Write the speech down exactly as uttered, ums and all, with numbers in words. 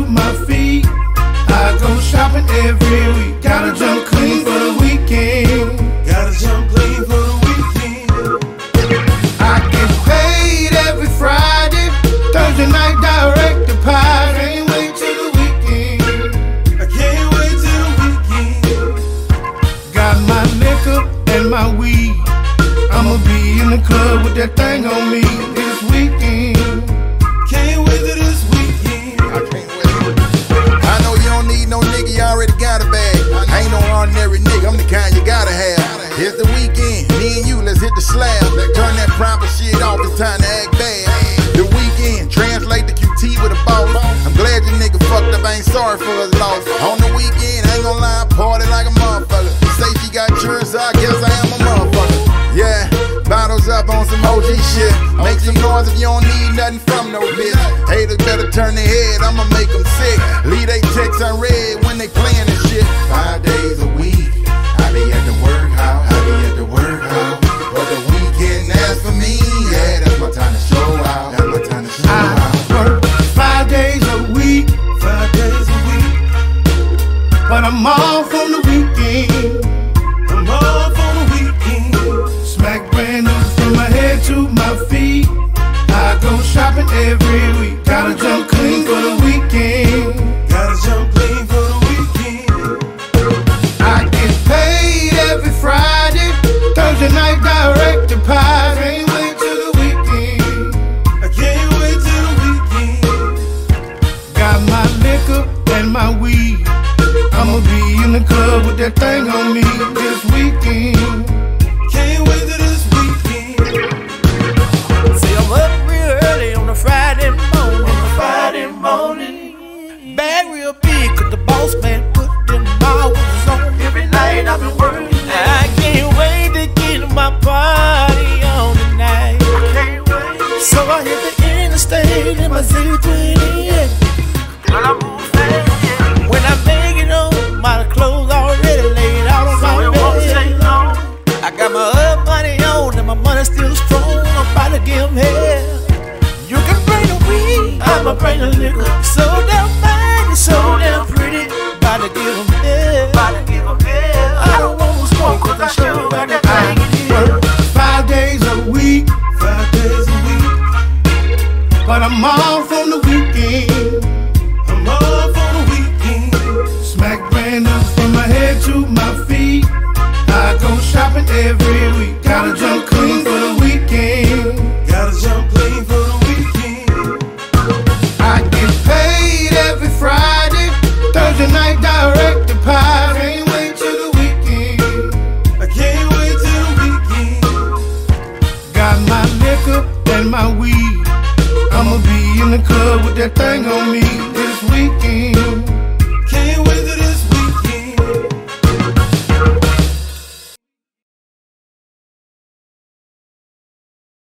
to my feet. I go shopping every week. Gotta jump clean for the weekend. Gotta jump clean for the weekend. I get paid every Friday. Thursday night direct deposit. Can't wait till the weekend. I can't wait till the weekend. Got my liquor and my weed. I'ma be in the club with that thing on me this weekend. Can't wait till this weekend. I can't wait. I know you don't need no nigga, you already got a bag. I ain't no ordinary nigga, I'm the kind you gotta have. It's the weekend, me and you, let's hit the slab. Turn that proper shit off, it's time to act bad. The weekend, translate the Q T with a boss. I'm glad you nigga fucked up, I ain't sorry for his loss. On the weekend, I ain't gon' lie, party like a motherfucker. Say she got insurance, so I guess I am a motherfucker. Yeah, bottles up on some O G shit. Make some noise if you don't need nothing from no bitch. Haters better turn their head, I'ma make them sick. Leave they texts unread when they playin' this shit. Five days a week, I be at the workhouse, I be at the workhouse. But the weekend, that's for me, yeah, that's my time to show out. That's my time to show I out. work five days a week, Five days a week. but I'm off on the weekend. I'm off on the weekend. Smack brand new from my head to my feet. I go shopping every week. Gotta jump clean for the weekend. Gotta jump clean for the weekend. I get paid every Friday. Thursday night direct deposit. Can't wait till the weekend. I can't wait till the weekend. Got my liquor and my weed. I'ma be in the club with that thing on me this weekend. Can't wait till this weekend. See, I'm up real early on a Friday morning. On a Friday morning. Bag real big, cause the boss man put them hours on. Every night I've been working. I can't wait to get my party on tonight. I can't wait. So I hit the interstate in my Z twenty. Girl, I move fast. When I make it home, my clothes already laid out on my bed. I got my up money on and my money still strong. I'm about to give them hell. You can bring the weed, I'ma bring the liquor. So damn fine and so damn pretty. About to give them hell. About to give them hell. I don't want to smoke cause I sure got that thing in Work here. five days a week, Five days a week. but I'm off on the weekend. I'm off on the weekend. Smack brand new from my head to my feet. I go shopping every week. Gotta jump clean for the weekend. Gotta jump clean for the weekend. I get paid every Friday. Thursday night direct deposit. Can't wait till the weekend. I can't wait till the weekend. Got my liquor and my weed. I'ma be in the club with that thing on me this weekend. Can't wait till